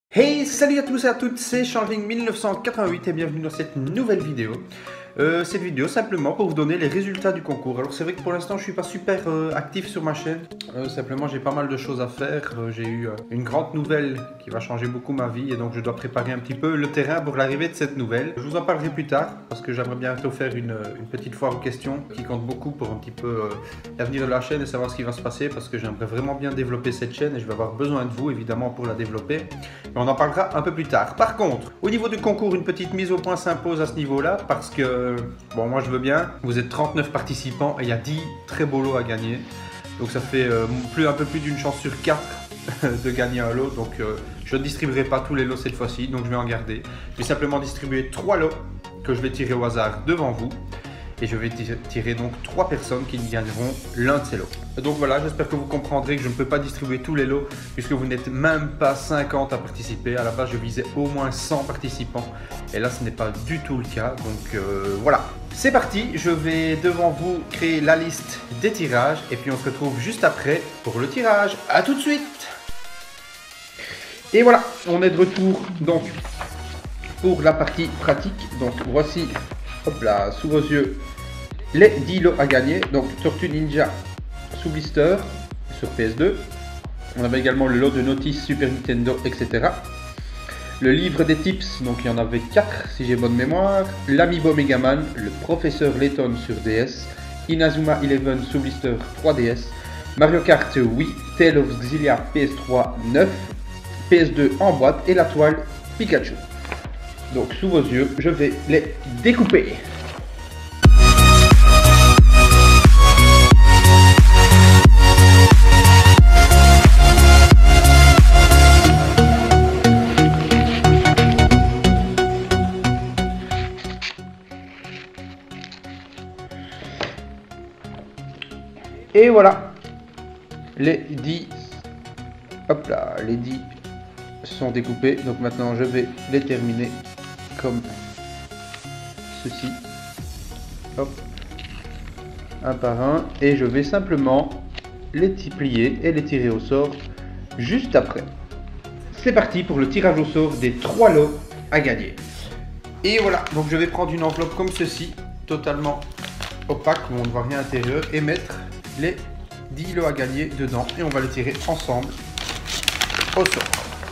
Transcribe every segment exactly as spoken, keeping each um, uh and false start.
Hey, salut à tous et à toutes, c'est Changing mille neuf cent quatre-vingt-huit et bienvenue dans cette nouvelle vidéo. Euh, cette vidéo simplement pour vous donner les résultats du concours. Alors c'est vrai que pour l'instant je suis pas super euh, actif sur ma chaîne, euh, simplement j'ai pas mal de choses à faire. Euh, j'ai eu euh, une grande nouvelle qui va changer beaucoup ma vie et donc je dois préparer un petit peu le terrain pour l'arrivée de cette nouvelle. Je vous en parlerai plus tard parce que j'aimerais bientôt faire une, une petite foire aux questions qui compte beaucoup pour un petit peu euh, l'avenir de la chaîne et savoir ce qui va se passer parce que j'aimerais vraiment bien développer cette chaîne et je vais avoir besoin de vous évidemment pour la développer. Mais on en parlera un peu plus tard. Par contre, au niveau du concours, une petite mise au point s'impose à ce niveau-là parce que, bon, moi je veux bien. Vous êtes trente-neuf participants et il y a dix très beaux lots à gagner. Donc ça fait euh, plus, un peu plus d'une chance sur quatre de gagner un lot. Donc euh, je ne distribuerai pas tous les lots cette fois-ci, donc je vais en garder. Je vais simplement distribuer trois lots que je vais tirer au hasard devant vous. Et je vais tirer donc trois personnes qui gagneront l'un de ces lots. Donc voilà, j'espère que vous comprendrez que je ne peux pas distribuer tous les lots puisque vous n'êtes même pas cinquante à participer. À la base, je visais au moins cent participants et là, ce n'est pas du tout le cas. Donc euh, voilà, c'est parti. Je vais devant vous créer la liste des tirages et puis on se retrouve juste après pour le tirage. À tout de suite. Et voilà, on est de retour donc pour la partie pratique. Donc voici, hop là, sous vos yeux, les dix lots à gagner. Donc Tortue Ninja sous blister sur P S deux. On avait également le lot de Notice Super Nintendo, et cetera. Le livre des tips, donc il y en avait quatre si j'ai bonne mémoire. L'Amiibo Megaman, le Professeur Layton sur D S, Inazuma Eleven sous blister trois D S, Mario Kart Wii, Tale of Xillia P S trois neuf, P S deux en boîte et la toile Pikachu. Donc sous vos yeux, je vais les découper. Et voilà, les dix, hop là, les dix sont découpés. Donc maintenant je vais les terminer comme ceci, hop, un par un, et je vais simplement les plier et les tirer au sort juste après. C'est parti pour le tirage au sort des trois lots à gagner. Et voilà, donc je vais prendre une enveloppe comme ceci, totalement opaque où on ne voit rien à l'intérieur, et mettre les dix lots à gagner dedans et on va les tirer ensemble au sort.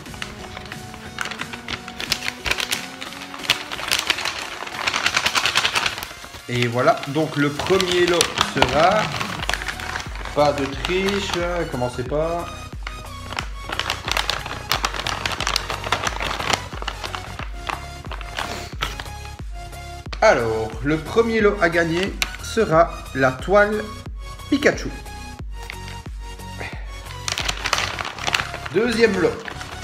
Et voilà, donc le premier lot sera, pas de triche, commencez pas. Alors, le premier lot à gagner sera la toile Pikachu. Deuxième lot.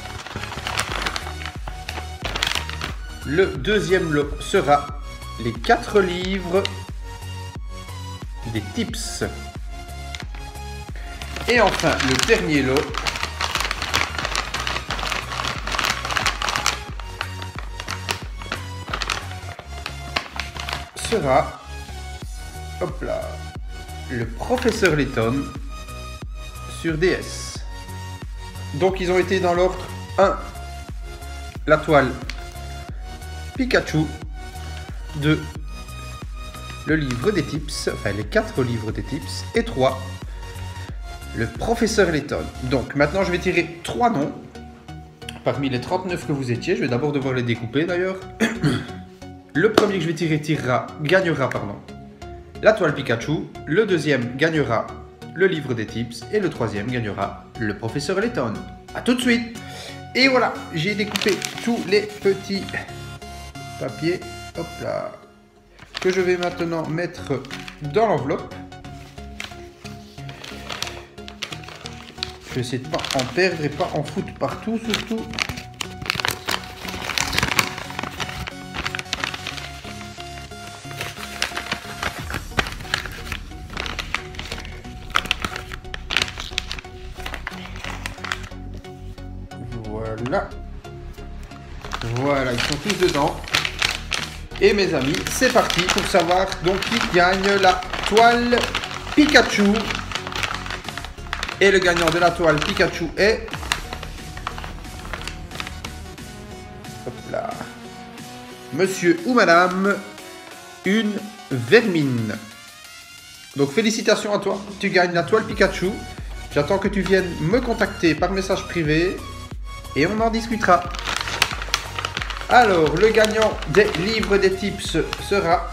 Le deuxième lot sera les quatre livres des tips. Et enfin, le dernier lot sera, hop là, le Professeur Layton sur D S. Donc ils ont été dans l'ordre un. La toile Pikachu. deux. Le livre des tips, enfin les quatre livres des tips. Et trois. Le Professeur Layton. Donc maintenant je vais tirer trois noms parmi les trente-neuf que vous étiez. Je vais d'abord devoir les découper d'ailleurs. Le premier que je vais tirer tirera, gagnera pardon, la toile Pikachu. Le deuxième gagnera le livre des tips. Et le troisième gagnera le Professeur Layton. A tout de suite. Et voilà, j'ai découpé tous les petits papiers. Hop là. Que je vais maintenant mettre dans l'enveloppe. Je vais essayer de ne pas en perdre et pas en foutre partout surtout. Voilà. Voilà, ils sont tous dedans. Et mes amis, c'est parti pour savoir donc qui gagne la toile Pikachu. Et le gagnant de la toile Pikachu est Hop là. Monsieur ou madame, une vermine. Donc félicitations à toi, tu gagnes la toile Pikachu. J'attends que tu viennes me contacter par message privé et on en discutera. Alors, le gagnant des livres des tips sera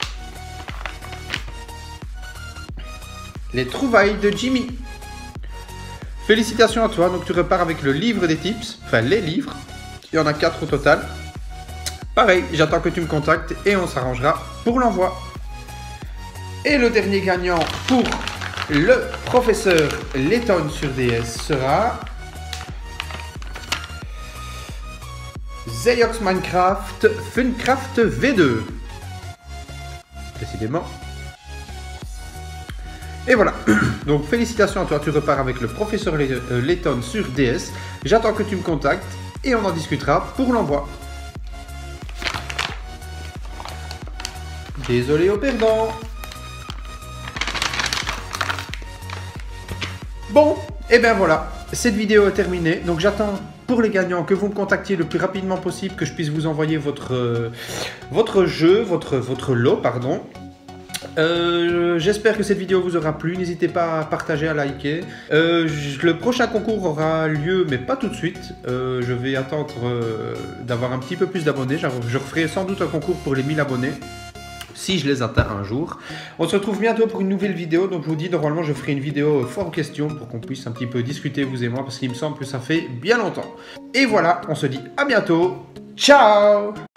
les trouvailles de Jimmy. Félicitations à toi, donc tu repars avec le livre des tips, enfin les livres. Il y en a quatre au total. Pareil, j'attends que tu me contactes et on s'arrangera pour l'envoi. Et le dernier gagnant pour le professeur Layton sur D S sera Zeyox Minecraft Funcraft V deux. Décidément. Et voilà. Donc félicitations à toi, tu repars avec le professeur Layton sur D S. J'attends que tu me contactes et on en discutera pour l'envoi. Désolé aux perdants. Bon, et bien voilà, cette vidéo est terminée. Donc j'attends pour les gagnants que vous me contactiez le plus rapidement possible, que je puisse vous envoyer votre, euh, votre jeu, votre, votre lot, pardon. Euh, J'espère que cette vidéo vous aura plu. N'hésitez pas à partager, à liker. Euh, je, le prochain concours aura lieu, mais pas tout de suite. Euh, je vais attendre euh, d'avoir un petit peu plus d'abonnés. Je, je referai sans doute un concours pour les mille abonnés, si je les atteins un jour. On se retrouve bientôt pour une nouvelle vidéo. Donc je vous dis, normalement je ferai une vidéo foire aux questions pour qu'on puisse un petit peu discuter, vous et moi, parce qu'il me semble que ça fait bien longtemps. Et voilà, on se dit à bientôt. Ciao!